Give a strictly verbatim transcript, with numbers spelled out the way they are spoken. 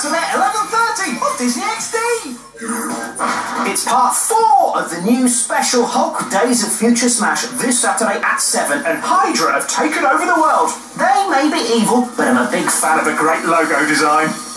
Saturday at eleven thirty on Disney X D. It's part four of the new special Hulk Days of Future Smash this Saturday at seven, and Hydra have taken over the world. They may be evil, but I'm a big fan of a great logo design.